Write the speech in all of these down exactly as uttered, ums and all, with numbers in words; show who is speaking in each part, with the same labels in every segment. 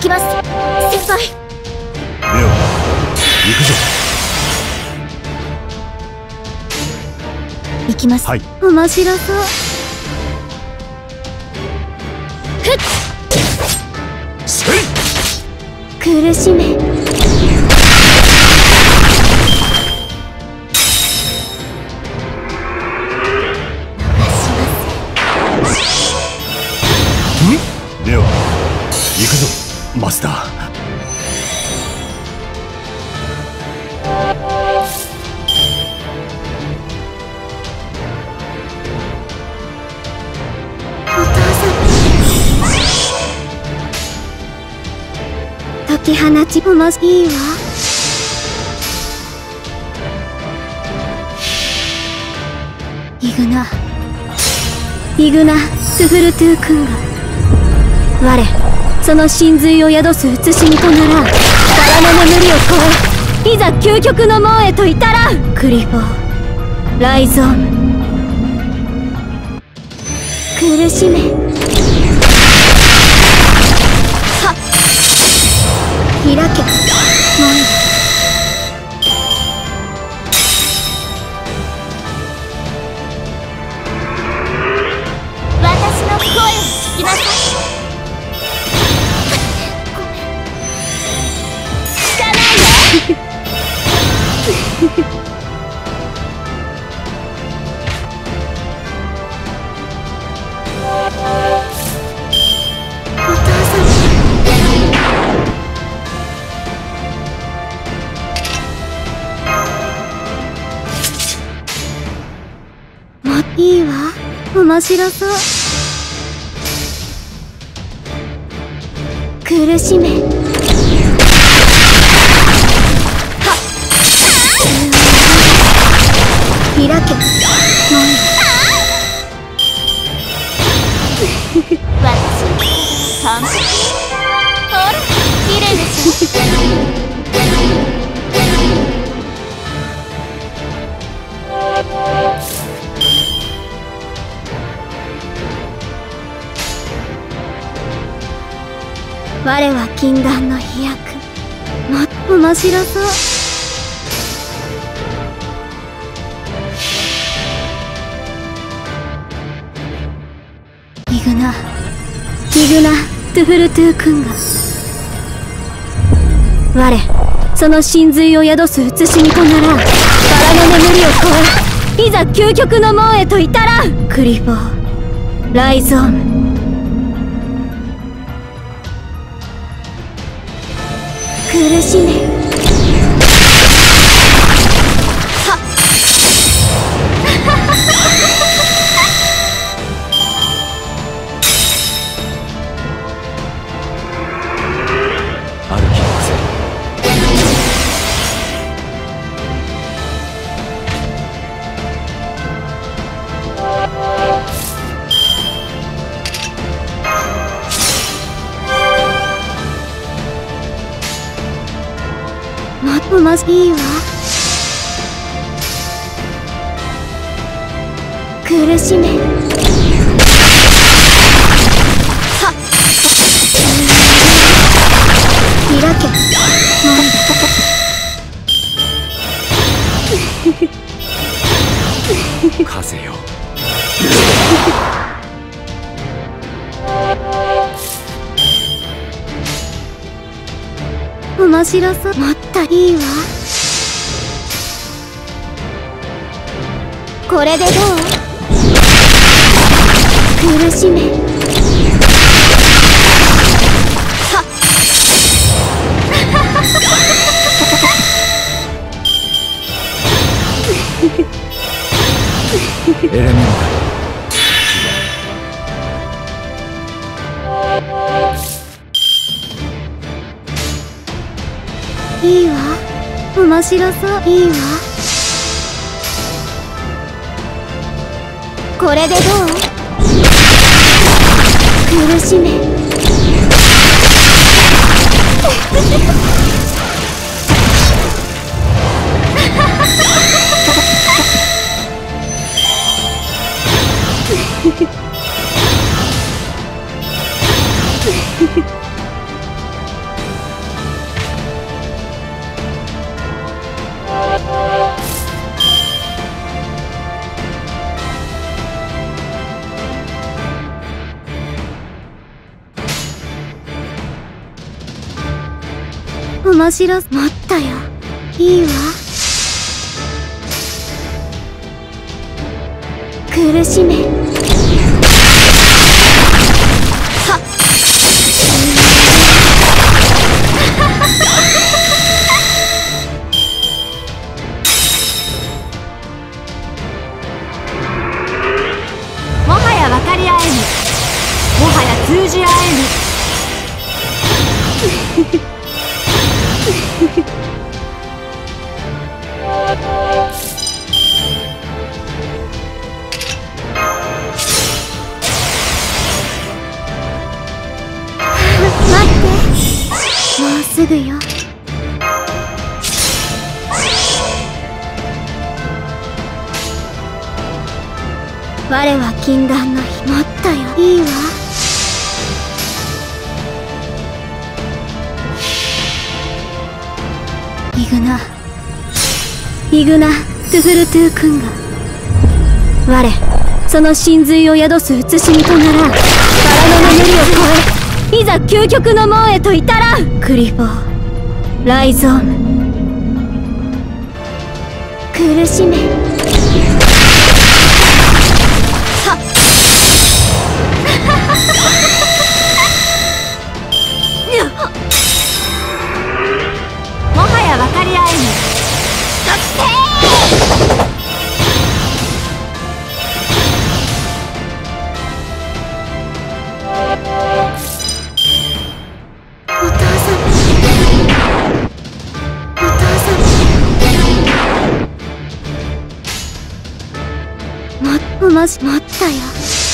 Speaker 1: きます先輩。
Speaker 2: レオ、行くぞ。
Speaker 1: 行きます。
Speaker 2: はい。
Speaker 1: 面白そう。ふっ
Speaker 2: せい。
Speaker 1: 苦しめ。
Speaker 2: レオ、行くぞマスター。
Speaker 1: お父さん、解き放ちもまいいわ。イグナイグナスフルトゥー君が我その神髄を宿す写しみとならん。殻の眠りを超え、いざ究極の門へと至らん。クリボーライゾーム、苦しめ。はっ開け門。私の声を聞きなさい。お父さん、もういいわ。面白そう。苦しめ。開け門。私完璧。ほら綺麗でしょ。我は禁断の飛躍。もっと面白そう。イグナイグナトゥフルトゥー君が我その神髄を宿す写しみとならん。殻の眠りを超え、いざ究極の門へと至らん。クリボーライゾーム、苦しめ。もっとまずいいわ。苦しめ。はっ開け門。
Speaker 2: 風よ。
Speaker 1: 面白そう。もっといいわ。これでどう？苦しめ。はっ
Speaker 2: エレメンタル。
Speaker 1: いいわ。面白そう。いいわ。これでどう？苦しめ。 面白もったよ。いいわ。苦しめ。はっもはや分かり合えぬ。もはや通じ合えぬ。待って、もうすぐよ。我は禁断の火。もっとよ。いいわ。イグナイグナ・トゥフルトゥ君が我その真髄を宿す慈しみとならん。殻の眠りを超え、いざ究極の門へと至らん。クリボーライゾーム。苦しめ。はっもはや分かり合えぬ。そしてお父さん、お父さん、もっもしもったよ。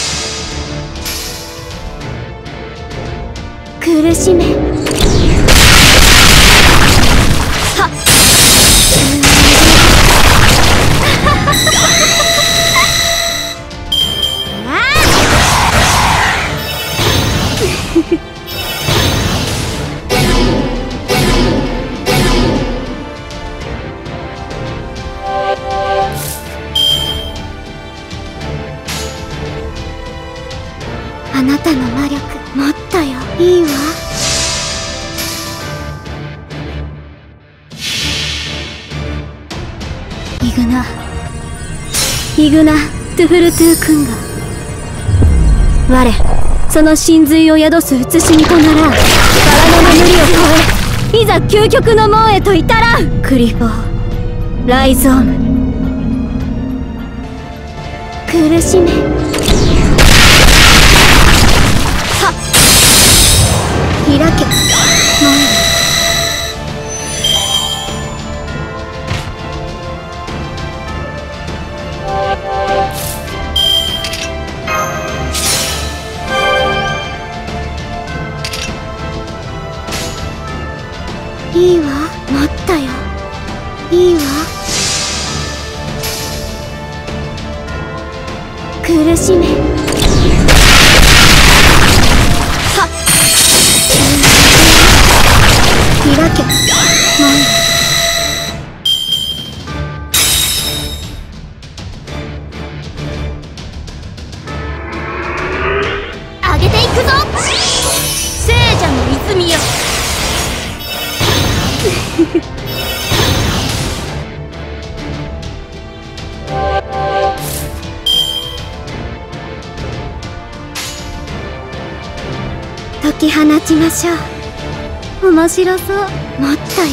Speaker 1: 苦しめ。はっあなたの魔力もっとよ。いいわ。イグナイグナ・トゥフルトゥ君が我その真髄を宿す慈しみとならん。殻の眠りを超え、いざ究極の門へと至らん。クリボーライゾーム。苦しめ。はっ開け門。いいわ。もっとよ。いいわ。苦しめ。はっ開け門。上げていくぞ聖者の泉よ。解き放ちましょう。面白そう。もっとよ。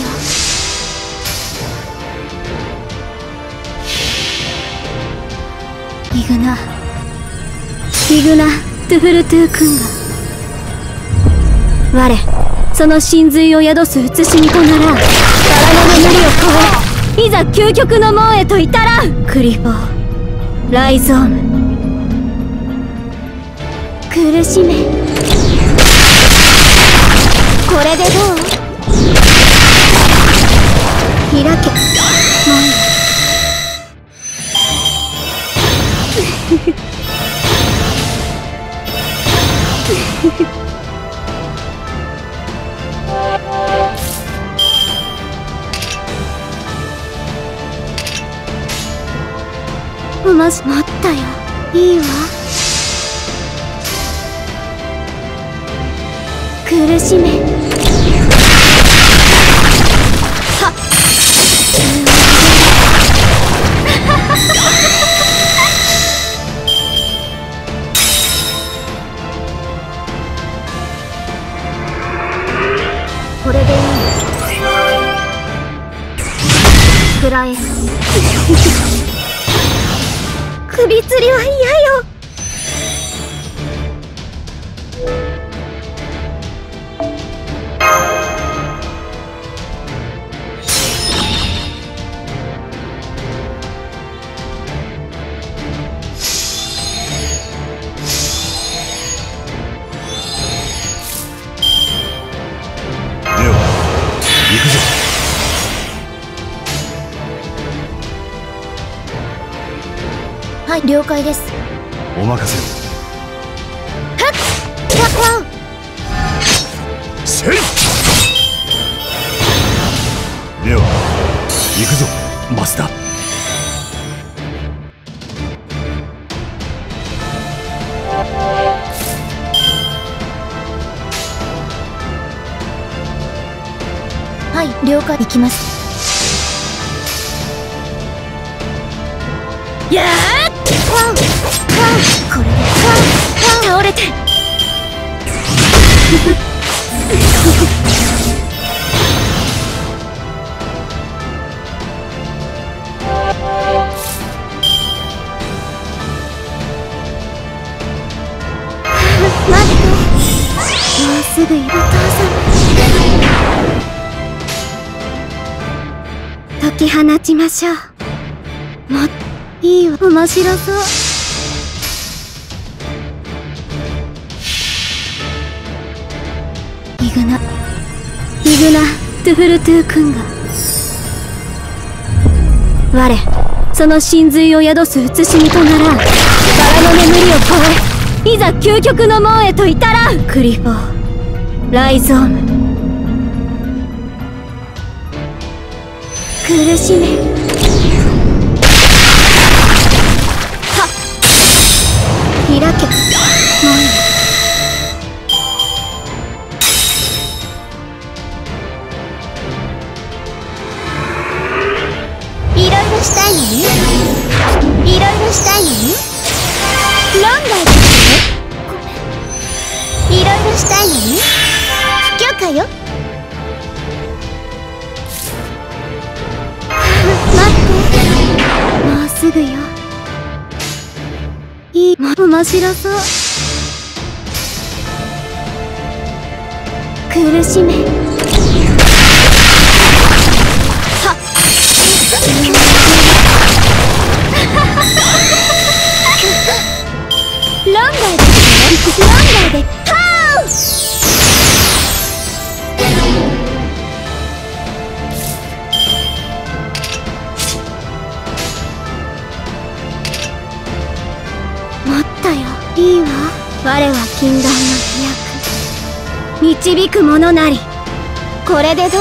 Speaker 1: イグナイグナ・トゥフルトゥ君が我その真髄を宿す慈しみとならん。殻の眠りを超え、いざ究極の門へと至らん。クリボーライゾーム。苦しめ。これでどう？開け門。もしもったよ。いいわ。苦しめ。は首吊りは嫌よ。
Speaker 2: レオ、行くぞ。
Speaker 1: はい、了解です。
Speaker 2: お任せを。
Speaker 1: はっわわ
Speaker 2: せい。レオ、行くぞマスター。
Speaker 1: はい、了解。行きます。やーっわんわんこれでわん倒れて待って、もうすぐお父様解き放ちましょう。もっいいわ、面白そう。イグナイグナ・トゥフルトゥ君が我その神髄を宿す写しみとならん。バラの眠りを超え、いざ究極の門へと至らん。クリフォー・ライゾーム、苦しめ開け、もういろいろしたいのね。いろいろしたいのね。論外ですね。ごめん。いろいろしたいのね。不許可よ。待って、もうすぐよ。いい、も面白そう。苦しめはっ論外ですね。論外でハウもったよ。いいわ。我は禁断の飛躍、導くものなり。これでどう？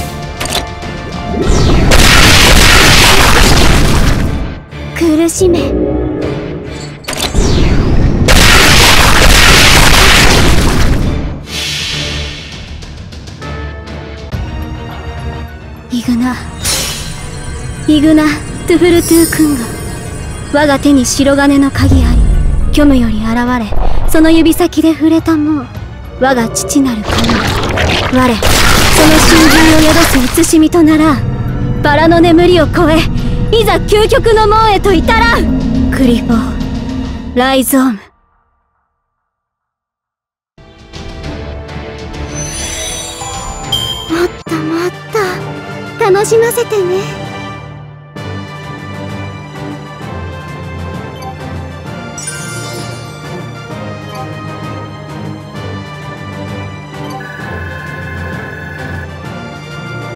Speaker 1: 苦しめイグナイグナ・トゥフルトゥ君が我が手に白金の鍵あり、虚無より現れ、その指先で触れたもう我が父なる神。我その神髄を宿す写しみとならん。バラの眠りを超え、いざ究極の門へと至らん。クリフォー・ライゾーム、もっともっと楽しませてね。